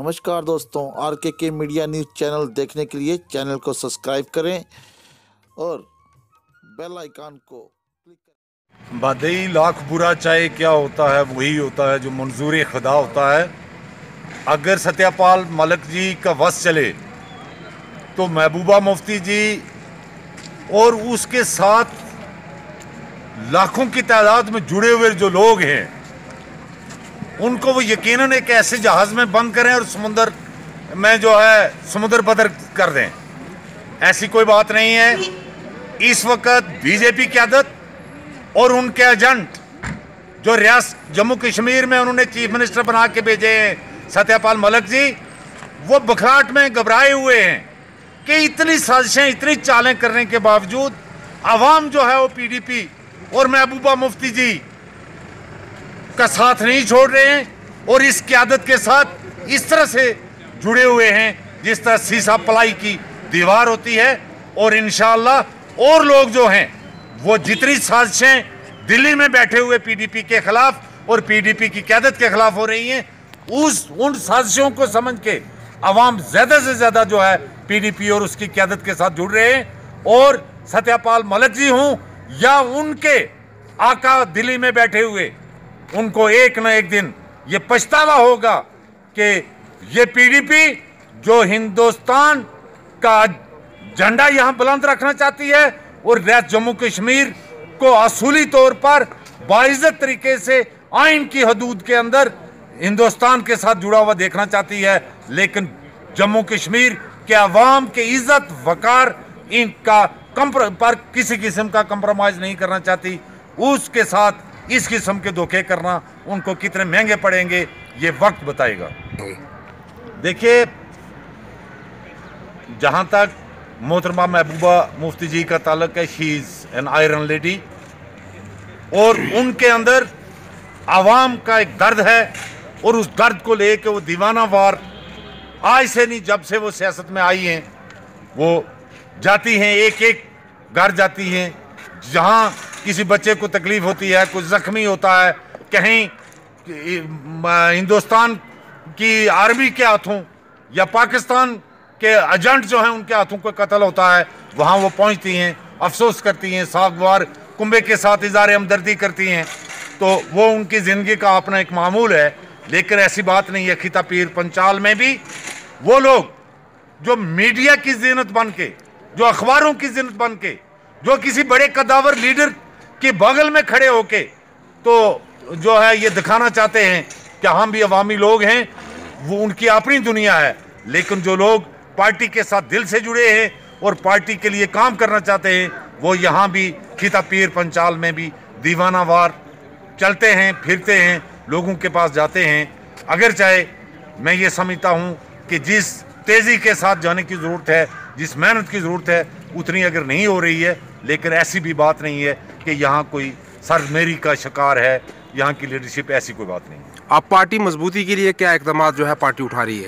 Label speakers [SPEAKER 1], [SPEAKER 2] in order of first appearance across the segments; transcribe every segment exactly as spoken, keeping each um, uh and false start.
[SPEAKER 1] नमस्कार दोस्तों, RKK media news channel देखने के लिए चैनल को सब्सक्राइब करें और बेल आइकन को क्लिक करें।
[SPEAKER 2] बदई लाख बुरा चाहे क्या होता है, वही होता है जो मंजूर खुदा होता है। अगर सत्यपाल मलिक जी का वस चले तो महबूबा मुफ्ती जी और उसके साथ लाखों की तादाद में जुड़े हुए जो लोग हैं उनको वो यकीनन एक ऐसे जहाज़ में बंद करें और समुंदर में जो है समुद्र बदर कर दें। ऐसी कोई बात नहीं है। इस वक्त बीजेपी क़यादत और उनके एजेंट जो रियासत जम्मू कश्मीर में उन्होंने चीफ मिनिस्टर बना के भेजे हैं सत्यपाल मलिक जी, वो बखराट में घबराए हुए हैं कि इतनी साजिशें इतनी चालें करने के बावजूद आवाम जो है वो पीडीपी और महबूबा मुफ्ती जी का साथ नहीं छोड़ रहे हैं और इस क़यादत के साथ इस तरह से जुड़े हुए हैं जिस तरह सीसा पलाई की दीवार होती है। और इंशाअल्लाह और लोग जो हैं वो जितनी साजिशें दिल्ली में बैठे हुए पीडीपी के खिलाफ और पीडीपी की क़यादत के खिलाफ हो रही हैं, उस उन साजिशों को समझ के अवाम ज़्यादा से ज़्यादा जो है पीडीपी और उसकी क़यादत के साथ जुड़ रहे हैं। और सत्यपाल मलिक जी हों या उनके आका दिल्ली में बैठे हुए, उनको एक न एक दिन ये पछतावा होगा कि ये पीडीपी जो हिंदुस्तान का झंडा यहाँ बुलंद रखना चाहती है और रियासत जम्मू कश्मीर को असूली तौर पर बाइज्जत तरीके से आइन की हदूद के अंदर हिंदुस्तान के साथ जुड़ा हुआ देखना चाहती है, लेकिन जम्मू कश्मीर के अवाम के इज्जत वकार इनका पर किसी किस्म का कंप्रोमाइज नहीं करना चाहती। उसके साथ इस किस्म के धोखे करना उनको कितने महंगे पड़ेंगे ये वक्त बताएगा। देखिए, जहां तक मोहतरमा महबूबा मुफ्ती जी का ताल्लुक है, she is an iron lady और उनके अंदर आवाम का एक दर्द है और उस दर्द को लेके वो दीवाना वार आज से नहीं, जब से वो सियासत में आई हैं वो जाती हैं, एक एक घर जाती हैं जहां किसी बच्चे को तकलीफ होती है, कुछ जख्मी होता है, कहीं हिंदुस्तान की आर्मी के हाथों या पाकिस्तान के एजेंट जो हैं उनके हाथों को कत्ल होता है, वहां वो पहुंचती हैं, अफसोस करती हैं, सागवार कुंबे के साथ इज़हार हमदर्दी करती हैं। तो वो उनकी ज़िंदगी का अपना एक मामूल है। लेकिन ऐसी बात नहीं है, खिता पीर पंचाल में भी वो लोग जो मीडिया की ज़ीनत बन के, जो अखबारों की ज़ीनत बन के, जो किसी बड़े कदावर लीडर के बगल में खड़े होके तो जो है ये दिखाना चाहते हैं कि हम भी अवामी लोग हैं, वो उनकी अपनी दुनिया है। लेकिन जो लोग पार्टी के साथ दिल से जुड़े हैं और पार्टी के लिए काम करना चाहते हैं, वो यहाँ भी खिता पीर पंचाल में भी दीवानावार चलते हैं, फिरते हैं, लोगों के पास जाते हैं। अगर चाहे मैं ये समझता हूँ कि जिस तेज़ी के साथ जाने की ज़रूरत है, जिस मेहनत की ज़रूरत है, उतनी अगर नहीं हो रही है, लेकिन ऐसी भी बात नहीं है कि यहाँ कोई सरमेरी का शिकार है, यहाँ की लीडरशिप, ऐसी कोई बात नहीं है।
[SPEAKER 3] आप पार्टी मजबूती के लिए क्या इक़दाम जो है पार्टी उठा रही है?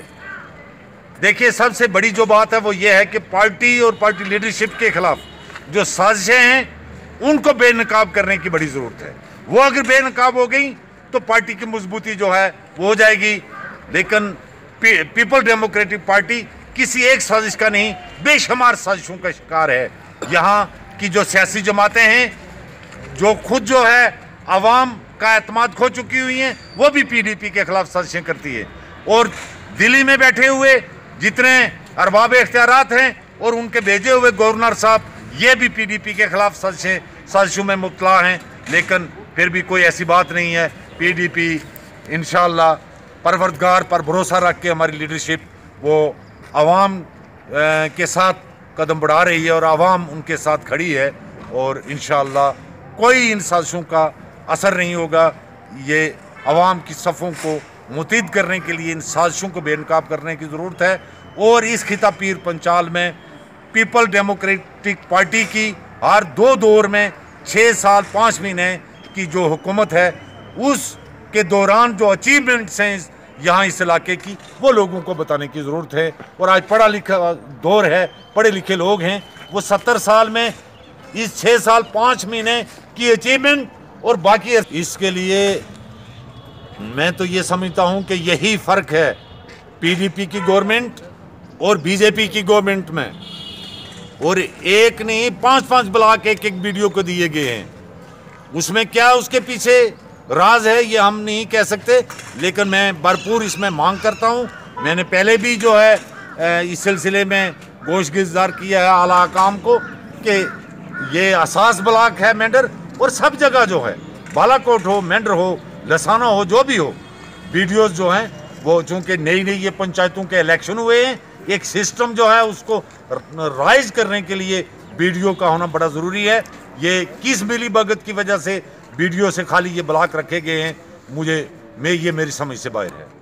[SPEAKER 2] देखिए, सबसे बड़ी जो बात है वो ये है कि पार्टी और पार्टी लीडरशिप के खिलाफ जो साजिशें हैं उनको बेनकाब करने की बड़ी ज़रूरत है। वो अगर बेनकाब हो गई तो पार्टी की मजबूती जो है वो हो जाएगी। लेकिन पी, पीपल डेमोक्रेटिक पार्टी किसी एक साजिश का नहीं, बेशुमार साजिशों का शिकार है। यहाँ की जो सियासी जमातें हैं जो खुद जो है अवाम का एतमाद खो चुकी हुई हैं, वो भी पीडीपी के खिलाफ साजिशें करती है। और दिल्ली में बैठे हुए जितने अरबाब इख्तियारात हैं और उनके भेजे हुए गवर्नर साहब, ये भी पीडीपी के खिलाफ साजिशें साजिशों में मुब्तला हैं। लेकिन फिर भी कोई ऐसी बात नहीं है। पीडीपी इंशाअल्लाह परवरदिगार पर भरोसा रख के हमारी लीडरशिप वो अवाम के साथ कदम बढ़ा रही है और आवाम उनके साथ खड़ी है और इंशाअल्लाह कोई इन साजिशों का असर नहीं होगा। ये अवाम की सफ़ों को मुतहिद करने के लिए इन साजिशों को बेनकाब करने की ज़रूरत है। और इस खिता पीर पंचाल में पीपल डेमोक्रेटिक पार्टी की हर दो दौर में छः साल पाँच महीने की जो हुकूमत है उसके दौरान जो अचीवमेंट्स हैं यहाँ इस इलाके की, वो लोगों को बताने की ज़रूरत है। और आज पढ़ा लिखा दौर है, पढ़े लिखे लोग हैं, वो सत्तर साल में इस छः साल पाँच महीने की अचीवमेंट और बाकी, इसके लिए मैं तो ये समझता हूँ कि यही फ़र्क है पीडीपी की गवर्नमेंट और बीजेपी की गवर्नमेंट में, और एक नहीं पांच पांच ब्लॉक एक एक वीडियो को दिए गए हैं। उसमें क्या उसके पीछे राज है ये हम नहीं कह सकते, लेकिन मैं भरपूर इसमें मांग करता हूं। मैंने पहले भी जो है इस सिलसिले में गोशगुजार किया है आला काम को कि ये असास ब्लॉक है मेंढर, और सब जगह जो है बालाकोट हो, मेंढर हो, लसाना हो, जो भी हो, वीडियोस जो हैं वो चूँकि नई नई ये पंचायतों के इलेक्शन हुए हैं, एक सिस्टम जो है उसको राइज करने के लिए वीडियो का होना बड़ा ज़रूरी है। ये किस मिली भगत की वजह से वीडियो से खाली ये ब्लॉक रखे गए हैं, मुझे मैं ये मेरी समझ से बाहर है।